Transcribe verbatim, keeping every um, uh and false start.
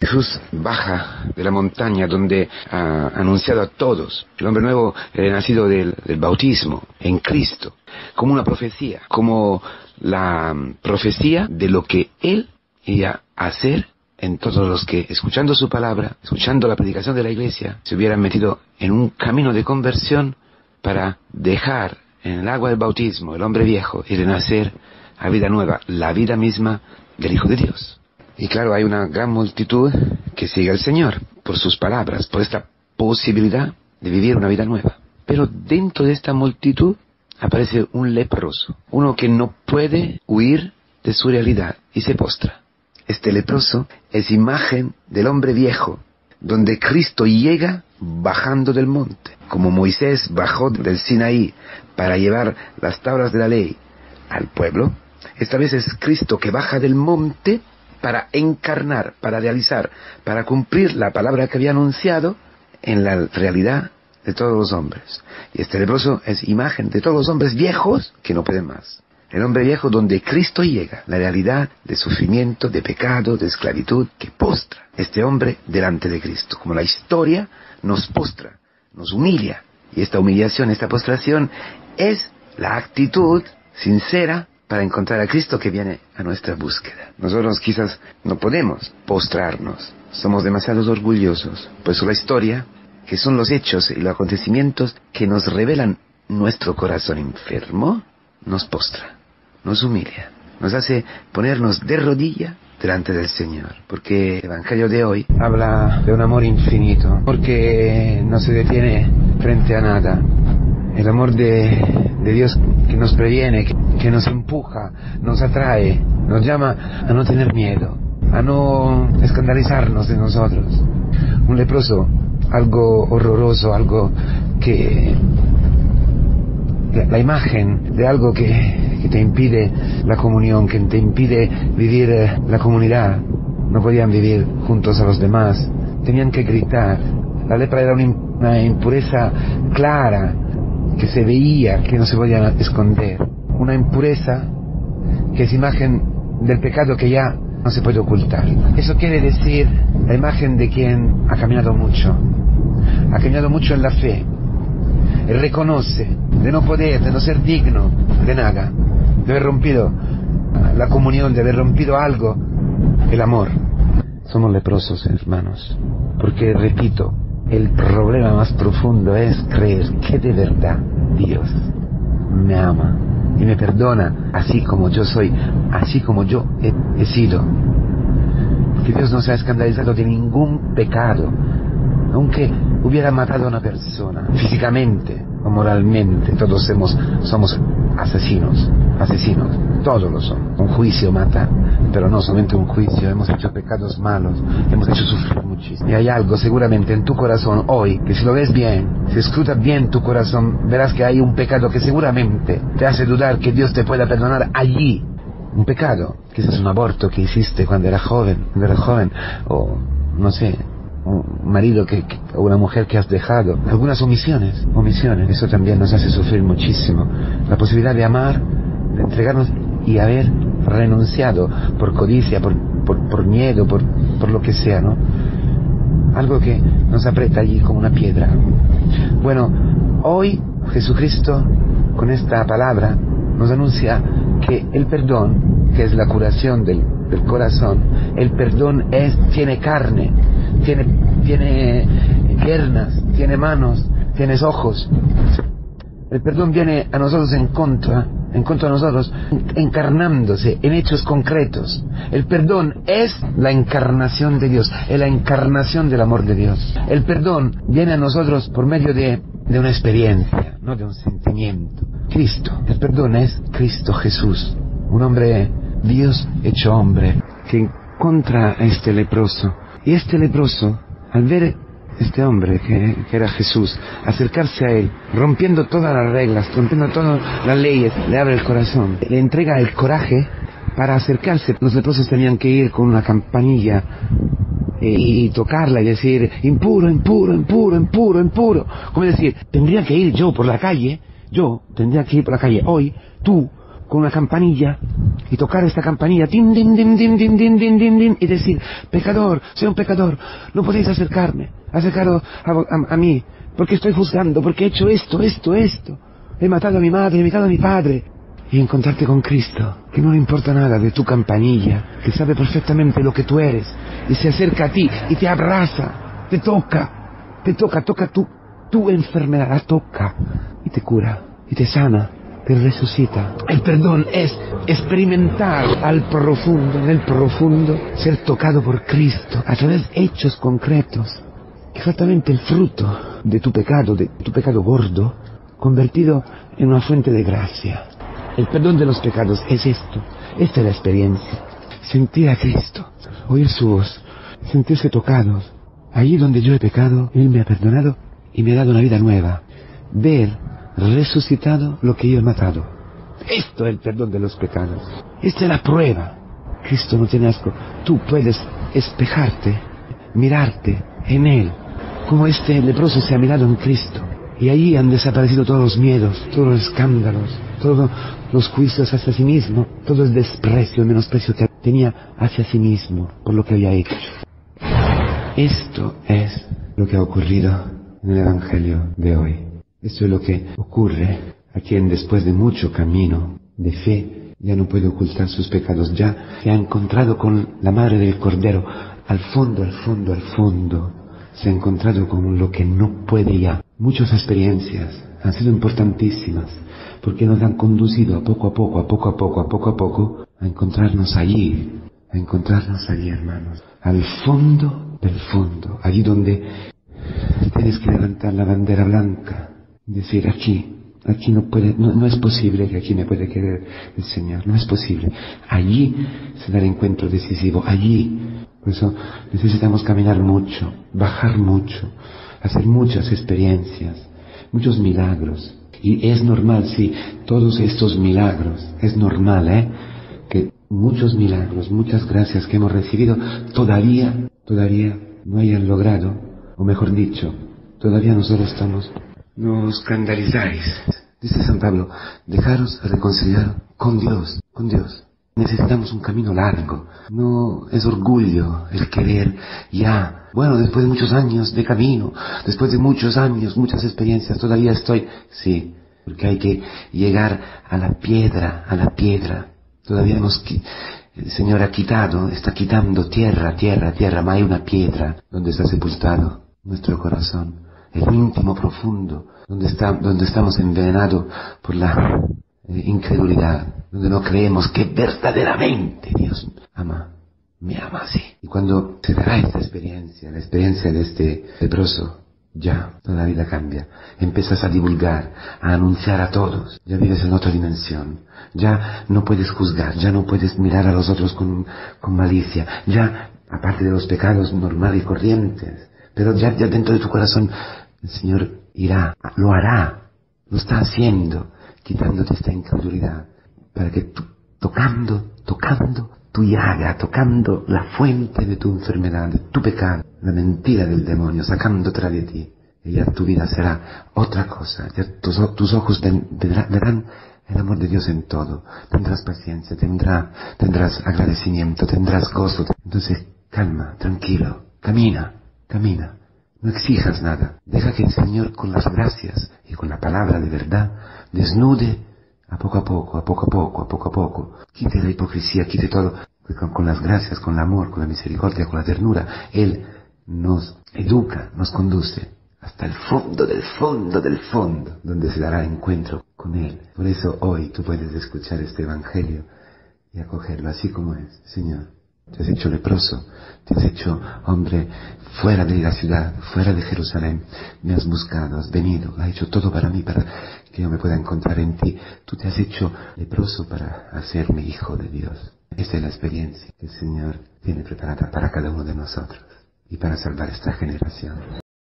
Jesús baja de la montaña donde ha anunciado a todos el hombre nuevo, el nacido del, del bautismo en Cristo, como una profecía, como la profecía de lo que Él iba a hacer en todos los que, escuchando su palabra, escuchando la predicación de la iglesia, se hubieran metido en un camino de conversión para dejar en el agua del bautismo el hombre viejo y renacer a vida nueva, la vida misma del Hijo de Dios. Y claro, hay una gran multitud que sigue al Señor por sus palabras, por esta posibilidad de vivir una vida nueva. Pero dentro de esta multitud aparece un leproso, uno que no puede huir de su realidad y se postra. Este leproso es imagen del hombre viejo, donde Cristo llega bajando del monte, como Moisés bajó del Sinaí para llevar las tablas de la ley al pueblo. Esta vez es Cristo que baja del monte para encarnar, para realizar, para cumplir la palabra que había anunciado en la realidad de todos los hombres. Y este leproso es imagen de todos los hombres viejos que no pueden más. El hombre viejo donde Cristo llega, la realidad de sufrimiento, de pecado, de esclavitud, que postra este hombre delante de Cristo. Como la historia nos postra, nos humilla. Y esta humillación, esta postración es la actitud sincera para encontrar a Cristo que viene a nuestra búsqueda. Nosotros quizás no podemos postrarnos, somos demasiado orgullosos. Por eso la historia, que son los hechos y los acontecimientos que nos revelan nuestro corazón enfermo, nos postra, nos humilla, nos hace ponernos de rodilla delante del Señor. Porque el Evangelio de hoy habla de un amor infinito, porque no se detiene frente a nada. El amor de, de Dios que nos previene, que, que nos empuja, nos atrae, nos llama a no tener miedo, a no escandalizarnos de nosotros. Un leproso, algo horroroso, algo que... La, la imagen de algo que, que te impide la comunión, que te impide vivir eh, la comunidad. No podían vivir juntos a los demás, tenían que gritar. La lepra era una, una impureza clara, que se veía, que no se podía esconder. Una impureza que es imagen del pecado que ya no se puede ocultar. Eso quiere decir la imagen de quien ha caminado mucho, ha caminado mucho en la fe. Él reconoce de no poder, de no ser digno de nada, de haber rompido la comunión, de haber rompido algo, el amor. Somos leprosos, hermanos, porque, repito, el problema más profundo es creer que de verdad Dios me ama y me perdona así como yo soy, así como yo he, he sido. Que Dios no se ha escandalizado de ningún pecado, aunque hubiera matado a una persona, físicamente o moralmente. Todos somos, somos asesinos, asesinos, todos lo son. Un juicio mata, pero no solamente un juicio, hemos hecho pecados malos, hemos hecho sufrir muchísimo. Y hay algo seguramente en tu corazón hoy, que si lo ves bien, si escrutas bien tu corazón, verás que hay un pecado que seguramente te hace dudar que Dios te pueda perdonar allí. Un pecado, quizás un aborto que hiciste cuando era joven, cuando era joven, o no sé, un marido que, que, o una mujer que has dejado, algunas omisiones, omisiones, eso también nos hace sufrir muchísimo. La posibilidad de amar, de entregarnos y haber renunciado por codicia, por, por, por miedo, por, por lo que sea, ¿no? Algo que nos aprieta allí como una piedra. Bueno, hoy Jesucristo con esta palabra nos anuncia que el perdón, que es la curación del, del corazón, el perdón es, tiene carne, tiene, tiene piernas, tiene manos, tiene ojos. El perdón viene a nosotros en contra, en contra de nosotros, encarnándose en hechos concretos. El perdón es la encarnación de Dios, es la encarnación del amor de Dios. El perdón viene a nosotros por medio de, de una experiencia, no de un sentimiento. Cristo, el perdón es Cristo Jesús, un hombre, Dios hecho hombre, que encuentra a este leproso. Y este leproso, al ver este hombre que, que era Jesús, acercarse a él, rompiendo todas las reglas, rompiendo todas las leyes, le abre el corazón, le entrega el coraje para acercarse. Los leprosos tenían que ir con una campanilla y, y tocarla y decir, impuro, impuro, impuro, impuro, impuro. Como decir, tendría que ir yo por la calle, yo tendría que ir por la calle hoy, tú, con una campanilla y tocar esta campanilla, tin, din, din, din, din, din, din, din, din, y decir, pecador, soy un pecador, no podéis acercarme, acercaros a, a, a mí, porque estoy juzgando, porque he hecho esto, esto, esto, he matado a mi madre, he matado a mi padre. Y encontrarte con Cristo, que no le importa nada de tu campanilla, que sabe perfectamente lo que tú eres, y se acerca a ti y te abraza, te toca, te toca, toca tu, tu enfermedad, la toca, y te cura, y te sana, te resucita. El perdón es experimentar al profundo, en el profundo, ser tocado por Cristo, a través de hechos concretos, exactamente el fruto de tu pecado, de tu pecado gordo, convertido en una fuente de gracia. El perdón de los pecados es esto, esta es la experiencia. Sentir a Cristo, oír su voz, sentirse tocados. Allí donde yo he pecado, Él me ha perdonado y me ha dado una vida nueva. Ver resucitado lo que yo he matado. Esto es el perdón de los pecados. Esta es la prueba. Cristo no tiene asco. Tú puedes espejarte, mirarte en Él, como este leproso se ha mirado en Cristo. Y allí han desaparecido todos los miedos, todos los escándalos, todos los juicios hacia sí mismo, todo el desprecio, el menosprecio que tenía hacia sí mismo por lo que había hecho. Esto es lo que ha ocurrido en el Evangelio de hoy. Esto es lo que ocurre a quien después de mucho camino de fe ya no puede ocultar sus pecados, ya se ha encontrado con la Madre del Cordero, al fondo, al fondo, al fondo. Se ha encontrado con lo que no puede ya. Muchas experiencias han sido importantísimas porque nos han conducido a poco a poco, a poco a poco, a poco a poco, a encontrarnos allí, a encontrarnos allí, hermanos, al fondo del fondo, allí donde tienes que levantar la bandera blanca, decir aquí, aquí no puede, no, no es posible que aquí me puede querer el Señor, no es posible. Allí se da el encuentro decisivo, allí. Por eso necesitamos caminar mucho, bajar mucho, hacer muchas experiencias, muchos milagros. Y es normal, sí, todos estos milagros, es normal, ¿eh? Que muchos milagros, muchas gracias que hemos recibido, todavía, todavía no hayan logrado, o mejor dicho, todavía nosotros estamos, no os escandalizáis. Dice San Pablo, dejaros reconciliar con Dios, con Dios. Necesitamos un camino largo, no es orgullo el querer ya, bueno, después de muchos años de camino, después de muchos años, muchas experiencias, todavía estoy, sí, porque hay que llegar a la piedra, a la piedra, todavía hemos, el Señor ha quitado, está quitando tierra, tierra, tierra, mas hay una piedra donde está sepultado nuestro corazón, el íntimo profundo, donde está, donde estamos envenenados por la Eh, incredulidad, donde no creemos que verdaderamente Dios ama, me ama así. Y cuando se dará esta experiencia, la experiencia de este leproso, ya toda la vida cambia. Empiezas a divulgar, a anunciar a todos, ya vives en otra dimensión, ya no puedes juzgar, ya no puedes mirar a los otros con, con malicia, ya, aparte de los pecados normales y corrientes, pero ya, ya dentro de tu corazón el Señor irá, lo hará, lo está haciendo, quitándote esta incredulidad, para que tú, tocando, tocando tu llaga, tocando la fuente de tu enfermedad, de tu pecado, la mentira del demonio, sacándotela de ti, y ya tu vida será otra cosa, ya tus, tus ojos ven, verán, verán el amor de Dios en todo, tendrás paciencia, tendrá, tendrás agradecimiento, tendrás gozo. Entonces, calma, tranquilo, camina, camina. No exijas nada, deja que el Señor con las gracias y con la palabra de verdad desnude a poco a poco, a poco a poco, a poco a poco, quite la hipocresía, quite todo, con, con las gracias, con el amor, con la misericordia, con la ternura, Él nos educa, nos conduce hasta el fondo del fondo del fondo, donde se dará encuentro con Él. Por eso hoy tú puedes escuchar este Evangelio y acogerlo así como es. Señor, te has hecho leproso, te has hecho hombre fuera de la ciudad, fuera de Jerusalén, me has buscado, has venido, has hecho todo para mí, para que yo me pueda encontrar en ti. Tú te has hecho leproso para hacerme hijo de Dios. Esta es la experiencia que el Señor tiene preparada para cada uno de nosotros y para salvar esta generación.